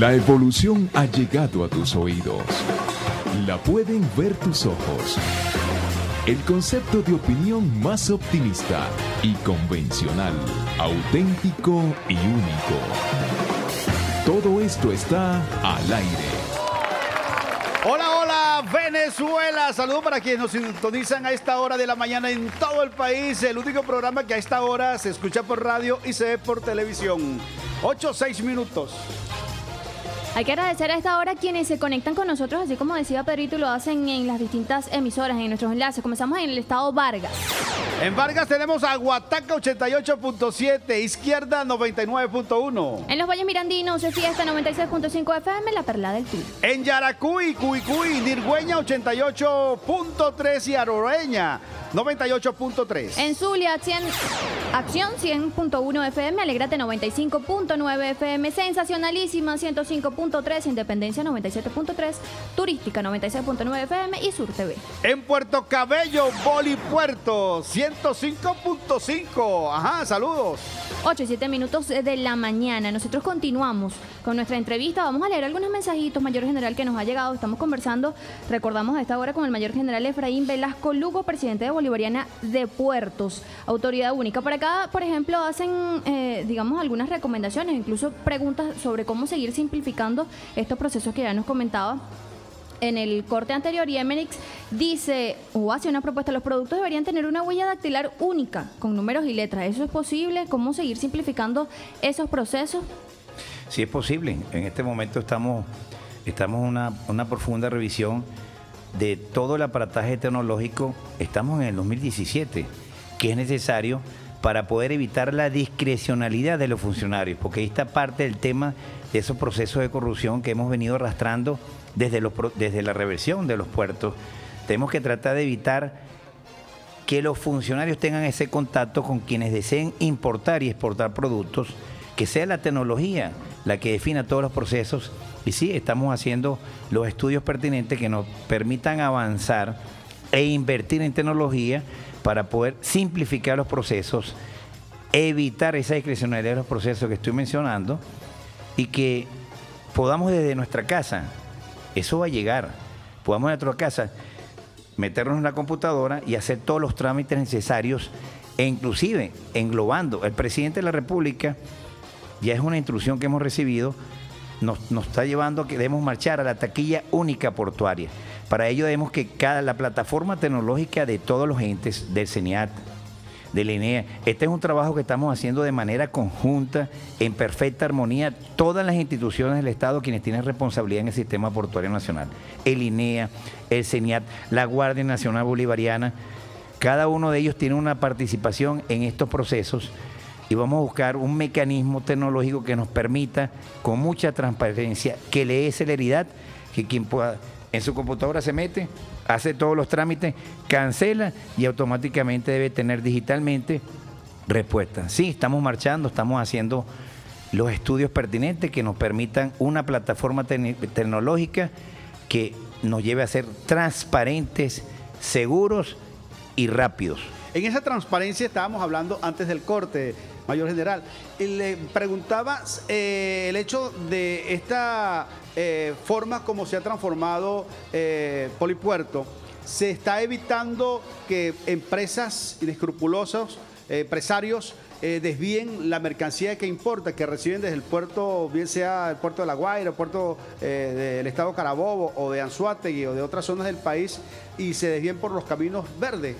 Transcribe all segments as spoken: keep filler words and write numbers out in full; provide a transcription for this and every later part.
La evolución ha llegado a tus oídos. La pueden ver tus ojos. El concepto de opinión más optimista y convencional, auténtico y único. Todo esto está al aire. Hola, hola, Venezuela. Saludos para quienes nos sintonizan a esta hora de la mañana en todo el país. El único programa que a esta hora se escucha por radio y se ve por televisión. ocho, seis minutos. Hay que agradecer a esta hora quienes se conectan con nosotros, así como decía Pedrito, lo hacen en las distintas emisoras, en nuestros enlaces. Comenzamos en el estado Vargas. En Vargas tenemos a Guataca ochenta y ocho punto siete, Izquierda noventa y nueve punto uno. En los Valles Mirandinos, Fiesta noventa y seis punto cinco F M, La Perla del Tur. En Yaracuy, Cuicuy, Nirgüeña ochenta y ocho punto tres y Aroreña noventa y ocho punto tres. En Zulia, cien, Acción cien punto uno F M, Alegrate noventa y cinco punto nueve F M, Sensacionalísima ciento cinco punto tres, Independencia noventa y siete punto tres, Turística noventa y seis punto nueve F M y Sur T V. En Puerto Cabello, Bolipuerto ciento cinco punto cinco. Ajá, saludos. ocho y siete minutos de la mañana. Nosotros continuamos con nuestra entrevista. Vamos a leer algunos mensajitos, Mayor General, que nos ha llegado. Estamos conversando, recordamos a esta hora, con el Mayor General Efraín Velasco Lugo, presidente de Bolivariana de Puertos, autoridad única. Por acá, por ejemplo, hacen, eh, digamos, algunas recomendaciones, incluso preguntas sobre cómo seguir simplificando estos procesos que ya nos comentaba en el corte anterior. Y Emenix dice o hace una propuesta: los productos deberían tener una huella dactilar única con números y letras. ¿Eso es posible? ¿Cómo seguir simplificando esos procesos? Sí, es posible. En este momento estamos estamos en una, una profunda revisión de todo el aparataje tecnológico. Estamos en el dos mil diecisiete, que es necesario para poder evitar la discrecionalidad de los funcionarios, porque ahí está parte del tema de esos procesos de corrupción que hemos venido arrastrando desde, los, desde la reversión de los puertos. Tenemos que tratar de evitar que los funcionarios tengan ese contacto con quienes deseen importar y exportar productos, que sea la tecnología la que defina todos los procesos. Y sí, estamos haciendo los estudios pertinentes que nos permitan avanzar e invertir en tecnología para poder simplificar los procesos, evitar esa discrecionalidad de los procesos que estoy mencionando y que podamos desde nuestra casa, eso va a llegar, podamos en nuestra casa meternos en la computadora y hacer todos los trámites necesarios e inclusive englobando. El presidente de la República, ya es una instrucción que hemos recibido, nos, nos está llevando a que debemos marchar a la taquilla única portuaria. Para ello debemos que cada la plataforma tecnológica de todos los entes, del CENIAT, del INEA, este es un trabajo que estamos haciendo de manera conjunta, en perfecta armonía, todas las instituciones del Estado quienes tienen responsabilidad en el sistema portuario nacional, el INEA, el CENIAT, la Guardia Nacional Bolivariana, cada uno de ellos tiene una participación en estos procesos y vamos a buscar un mecanismo tecnológico que nos permita, con mucha transparencia, que le dé celeridad, que quien pueda en su computadora se mete, hace todos los trámites, cancela y automáticamente debe tener digitalmente respuesta. Sí, estamos marchando, estamos haciendo los estudios pertinentes que nos permitan una plataforma te- tecnológica que nos lleve a ser transparentes, seguros y rápidos. En esa transparencia estábamos hablando antes del corte, Mayor General. Y le preguntaba eh, el hecho de esta eh, forma como se ha transformado eh, Polipuerto. ¿Se está evitando que empresas inescrupulosas, eh, empresarios, eh, desvíen la mercancía que importa, que reciben desde el puerto, bien sea el puerto de La Guaira, el puerto eh, del estado Carabobo o de Anzoátegui o de otras zonas del país, y se desvíen por los caminos verdes?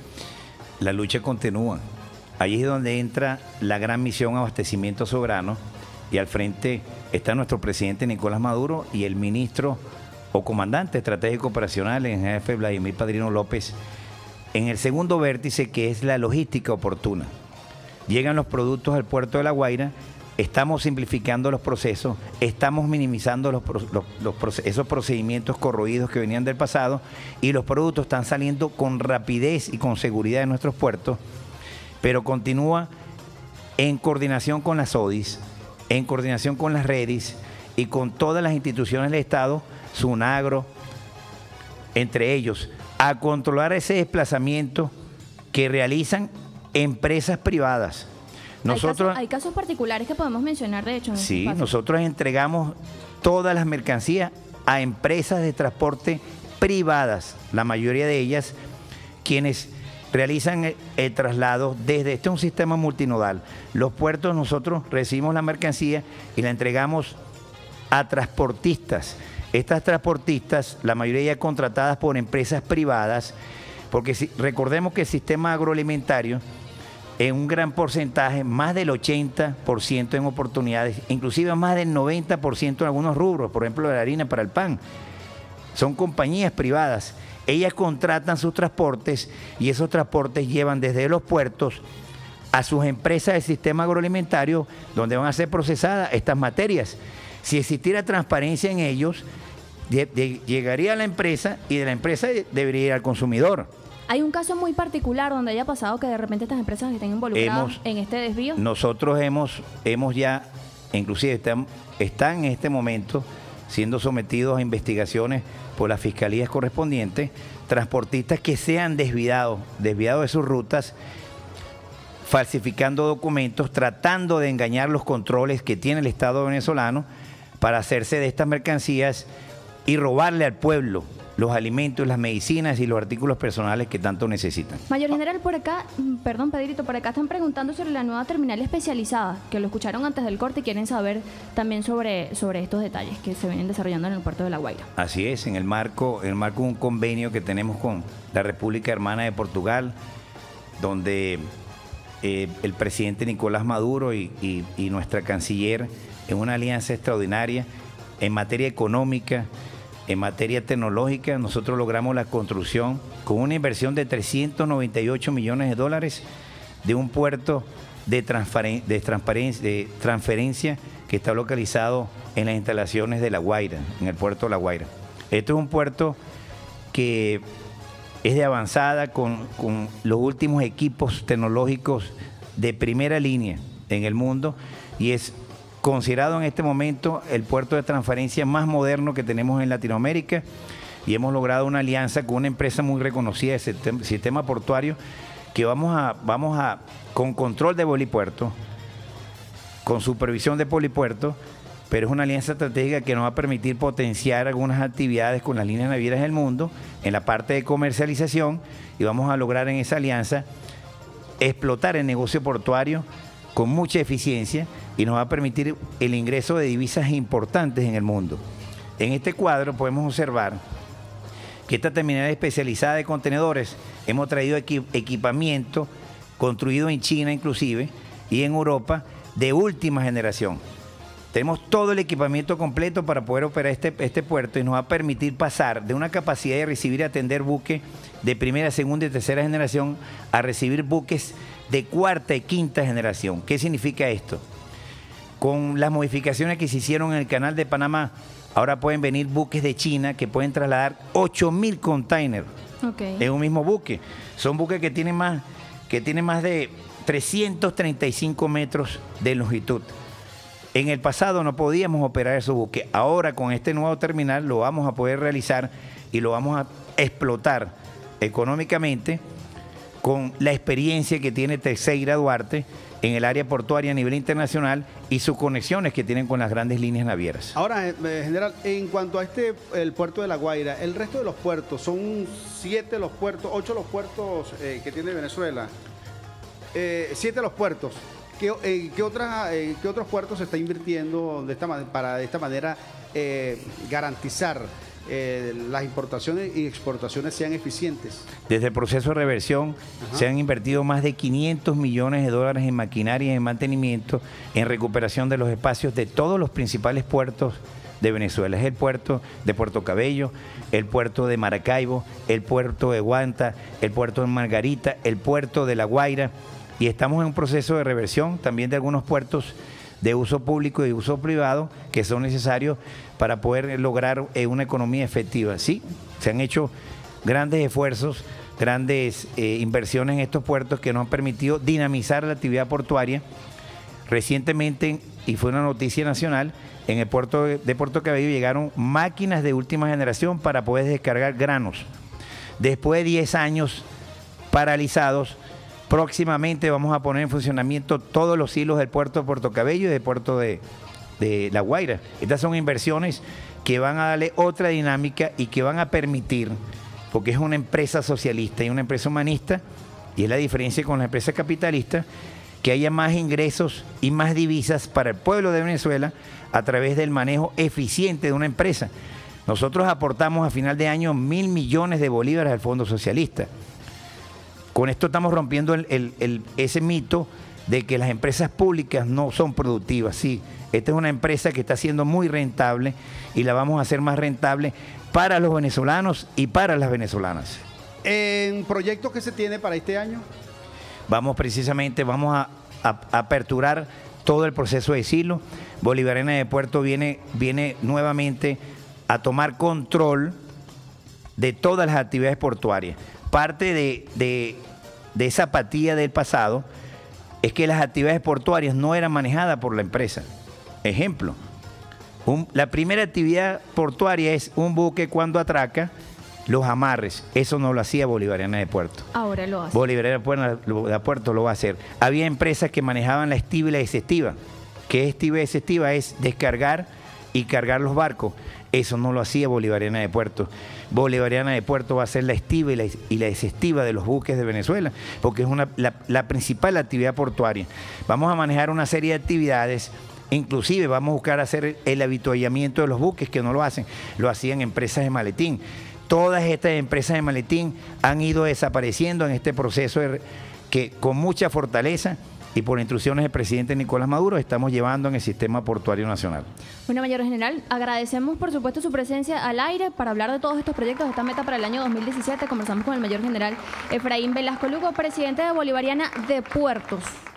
La lucha continúa. Ahí es donde entra la gran misión Abastecimiento Soberano, y al frente está nuestro presidente Nicolás Maduro y el ministro o comandante estratégico operacional en jefe Vladimir Padrino López, en el segundo vértice, que es la logística oportuna. Llegan los productos al puerto de La Guaira, estamos simplificando los procesos, estamos minimizando los, los, los, esos procedimientos corroídos que venían del pasado, y los productos están saliendo con rapidez y con seguridad de nuestros puertos, pero continúa en coordinación con las O D I S, en coordinación con las redes y con todas las instituciones del Estado, SUNAGRO, entre ellos, a controlar ese desplazamiento que realizan empresas privadas. Nosotros, hay, casos, hay casos particulares que podemos mencionar, de hecho. Sí, nosotros entregamos todas las mercancías a empresas de transporte privadas, la mayoría de ellas quienes realizan el, el traslado desde, este es un sistema multinodal, los puertos nosotros recibimos la mercancía y la entregamos a transportistas. Estas transportistas, la mayoría de ellas contratadas por empresas privadas, porque si, recordemos que el sistema agroalimentario en un gran porcentaje, más del ochenta por ciento en oportunidades, inclusive más del noventa por ciento en algunos rubros, por ejemplo la harina para el pan, son compañías privadas. Ellas contratan sus transportes y esos transportes llevan desde los puertos a sus empresas del sistema agroalimentario donde van a ser procesadas estas materias. Si existiera transparencia en ellos, de, de, llegaría a la empresa y de la empresa debería ir al consumidor. ¿Hay un caso muy particular donde haya pasado que de repente estas empresas estén involucradas hemos, en este desvío? Nosotros hemos, hemos ya, inclusive están, están en este momento siendo sometidos a investigaciones por las fiscalías correspondientes, transportistas que se han desviado, desviado de sus rutas, falsificando documentos, tratando de engañar los controles que tiene el Estado venezolano para hacerse de estas mercancías y robarle al pueblo los alimentos, las medicinas y los artículos personales que tanto necesitan. Mayor General, por acá, perdón Pedrito, por acá están preguntando sobre la nueva terminal especializada, que lo escucharon antes del corte y quieren saber también sobre, sobre estos detalles que se vienen desarrollando en el puerto de La Guaira. Así es, en el marco, en el marco de un convenio que tenemos con la República Hermana de Portugal, donde eh, el presidente Nicolás Maduro y, y, y nuestra canciller, en una alianza extraordinaria en materia económica, en materia tecnológica, nosotros logramos la construcción con una inversión de trescientos noventa y ocho millones de dólares de un puerto de, transferen de, transparencia, de transferencia que está localizado en las instalaciones de La Guaira, en el puerto de La Guaira. Esto es un puerto que es de avanzada con, con los últimos equipos tecnológicos de primera línea en el mundo y es considerado en este momento el puerto de transferencia más moderno que tenemos en Latinoamérica y hemos logrado una alianza con una empresa muy reconocida del sistema portuario que vamos a, vamos a, con control de Polipuerto, con supervisión de Polipuerto, pero es una alianza estratégica que nos va a permitir potenciar algunas actividades con las líneas navieras del mundo en la parte de comercialización y vamos a lograr en esa alianza explotar el negocio portuario con mucha eficiencia y nos va a permitir el ingreso de divisas importantes en el mundo. En este cuadro podemos observar que esta terminal especializada de contenedores hemos traído equi equipamiento construido en China inclusive y en Europa de última generación. Tenemos todo el equipamiento completo para poder operar este, este puerto y nos va a permitir pasar de una capacidad de recibir y atender buques de primera, segunda y tercera generación a recibir buques de cuarta y quinta generación. ¿Qué significa esto? Con las modificaciones que se hicieron en el canal de Panamá, ahora pueden venir buques de China que pueden trasladar ocho mil containers okay. en un mismo buque. Son buques que tienen más, que tienen más de trescientos treinta y cinco metros de longitud. En el pasado no podíamos operar esos buques. Ahora con este nuevo terminal lo vamos a poder realizar y lo vamos a explotar económicamente con la experiencia que tiene Teixeira Duarte en el área portuaria a nivel internacional y sus conexiones que tienen con las grandes líneas navieras. Ahora, eh, general, en cuanto a este, el puerto de La Guaira, el resto de los puertos, son siete los puertos, ocho los puertos eh, que tiene Venezuela, eh, siete los puertos. ¿Qué, eh, ¿qué, otras, eh, ¿Qué otros puertos se está invirtiendo de esta, para de esta manera eh, garantizar eh, las importaciones y exportaciones sean eficientes? Desde el proceso de reversión Ajá. se han invertido más de quinientos millones de dólares en maquinaria y en mantenimiento, en recuperación de los espacios de todos los principales puertos de Venezuela. Es el puerto de Puerto Cabello, el puerto de Maracaibo, el puerto de Guanta, el puerto de Margarita, el puerto de La Guaira. Y estamos en un proceso de reversión también de algunos puertos de uso público y de uso privado que son necesarios para poder lograr una economía efectiva. Sí, se han hecho grandes esfuerzos, grandes eh, inversiones en estos puertos que nos han permitido dinamizar la actividad portuaria. Recientemente, y fue una noticia nacional, en el puerto de Puerto Cabello llegaron máquinas de última generación para poder descargar granos. Después de diez años paralizados Próximamente vamos a poner en funcionamiento todos los hilos del puerto de Puerto Cabello y del puerto de, de La Guaira. Estas son inversiones que van a darle otra dinámica y que van a permitir, porque es una empresa socialista y una empresa humanista, y es la diferencia con la empresa capitalista, que haya más ingresos y más divisas para el pueblo de Venezuela a través del manejo eficiente de una empresa. Nosotros aportamos a final de año mil millones de bolívares al Fondo Socialista. Con esto estamos rompiendo el, el, el, ese mito de que las empresas públicas no son productivas. Sí, esta es una empresa que está siendo muy rentable y la vamos a hacer más rentable para los venezolanos y para las venezolanas. ¿En proyectos que se tiene para este año? Vamos precisamente, vamos a, a, a aperturar todo el proceso de silo. Bolivariana de Puerto viene, viene nuevamente a tomar control de todas las actividades portuarias. Parte de, de, de esa apatía del pasado es que las actividades portuarias no eran manejadas por la empresa. Ejemplo, un, la primera actividad portuaria es un buque cuando atraca, los amarres. Eso no lo hacía Bolivariana de Puerto. Ahora lo hace. Bolivariana de Puerto lo va a hacer. Había empresas que manejaban la estiva y la desestiva. ¿Qué es estiva y desestiva? Es descargar y cargar los barcos. Eso no lo hacía Bolivariana de Puerto. Bolivariana de Puerto va a ser la estiva y la, y la desestiva de los buques de Venezuela, porque es una, la, la principal actividad portuaria. Vamos a manejar una serie de actividades, inclusive vamos a buscar hacer el habituallamiento de los buques, que no lo hacen, lo hacían empresas de maletín. Todas estas empresas de maletín han ido desapareciendo en este proceso de, que con mucha fortaleza y por instrucciones del presidente Nicolás Maduro estamos llevando en el sistema portuario nacional. Bueno, Mayor General, agradecemos por supuesto su presencia al aire para hablar de todos estos proyectos, esta meta para el año dos mil diecisiete. Conversamos con el Mayor General Efraín Velasco Lugo, presidente de Bolivariana de Puertos.